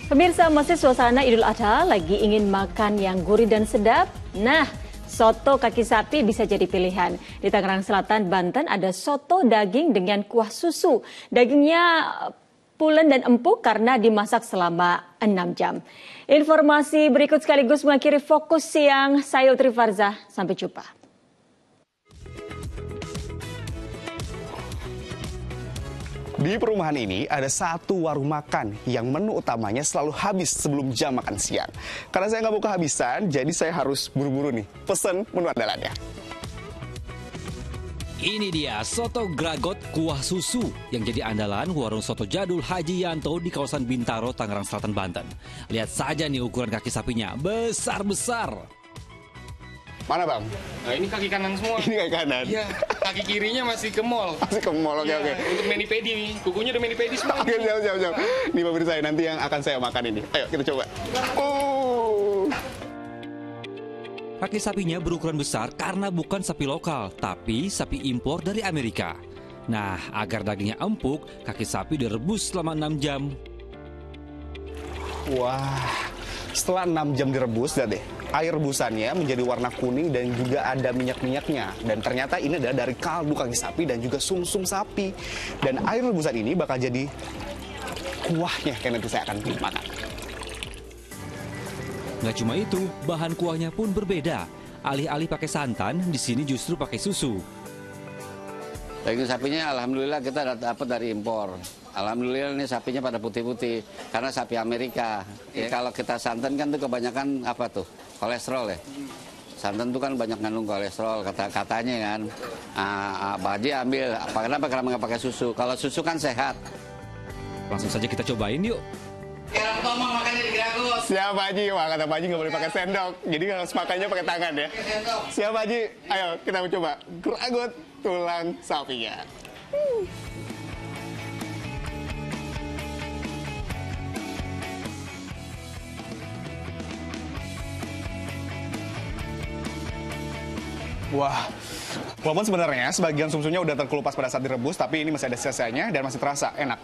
Pemirsa, masih suasana Idul Adha, lagi ingin makan yang gurih dan sedap? Nah, soto kaki sapi bisa jadi pilihan. Di Tangerang Selatan, Banten ada soto daging dengan kuah susu. Dagingnya pulen dan empuk karena dimasak selama 6 jam. Informasi berikut sekaligus mengakhiri Fokus Siang. Saya Utri Farzah, sampai jumpa. Di perumahan ini ada satu warung makan yang menu utamanya selalu habis sebelum jam makan siang. Karena saya nggak mau kehabisan, jadi saya harus buru-buru nih pesen menu andalannya. Ini dia soto gragot kuah susu yang jadi andalan warung soto jadul Haji Yanto di kawasan Bintaro, Tangerang Selatan, Banten. Lihat saja nih ukuran kaki sapinya, besar-besar. Mana bang? Nah ini kaki kanan semua. Ini kaki kanan? Iya, kaki kirinya masih ke mall. Masih ke mall, oke. Untuk mani-pedi nih, kukunya udah mani-pedi semua. Oke, siap. Ini pemirsa saya nanti yang akan saya makan ini. Ayo kita coba. Kaki sapinya berukuran besar karena bukan sapi lokal, tapi sapi impor dari Amerika. Nah, agar dagingnya empuk, kaki sapi direbus selama 6 jam. Wah, setelah 6 jam direbus, lihat deh. Air rebusannya menjadi warna kuning dan juga ada minyak-minyaknya. Dan ternyata ini adalah dari kaldu kaki sapi dan juga sumsum sapi. Dan air rebusan ini bakal jadi kuahnya yang nanti saya akan makan. Nggak cuma itu, bahan kuahnya pun berbeda. Alih-alih pakai santan, di sini justru pakai susu. Daging sapinya alhamdulillah kita dapat dari impor. Alhamdulillah ini sapinya pada putih-putih karena sapi Amerika. Ya, kalau kita santan kan tuh kebanyakan apa tuh? Kolesterol ya. Santan tuh kan banyak ngandung kolesterol katanya kan. Pak Haji ambil kenapa? Karena nggak pakai susu. Kalau susu kan sehat. Langsung saja kita cobain yuk. Sekarang tomang makannya di Gragot. Siap Pak Haji, wah kata Pak Haji nggak boleh pakai sendok. Jadi harus makannya pakai tangan ya. Siap Pak Haji, ayo kita coba Gragot tulang sapinya. Wah, walaupun sebenarnya sebagian sumsumnya udah terkelupas pada saat direbus, tapi ini masih ada sisanya dan masih terasa enak.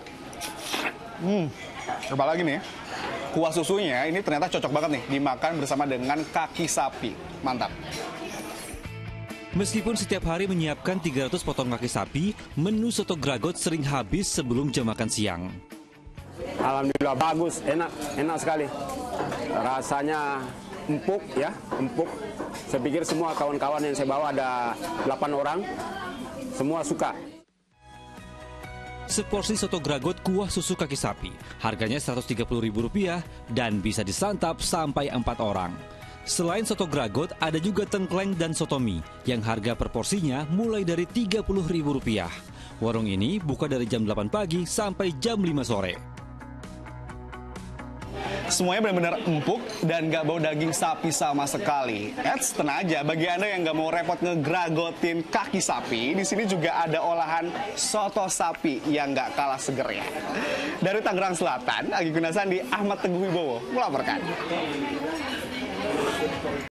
Apalagi nih, kuah susunya ini ternyata cocok banget nih dimakan bersama dengan kaki sapi. Mantap. Meskipun setiap hari menyiapkan 300 potong kaki sapi, menu soto gragot sering habis sebelum jam makan siang. Alhamdulillah bagus, enak sekali. Rasanya empuk ya, empuk. Saya pikir semua kawan-kawan yang saya bawa ada 8 orang, semua suka. Seporsi soto gragot kuah susu kaki sapi, harganya Rp130.000 dan bisa disantap sampai 4 orang. Selain soto gragot, ada juga tengkleng dan soto mie yang harga per porsinya mulai dari Rp30.000. Warung ini buka dari jam 8 pagi sampai jam 5 sore. Semuanya benar-benar empuk dan nggak bau daging sapi sama sekali. Tenang aja, bagi Anda yang nggak mau repot ngegragotin kaki sapi, di sini juga ada olahan soto sapi yang nggak kalah segernya. Dari Tangerang Selatan, Agi Gunasandi, Ahmad Teguh Wibowo melaporkan.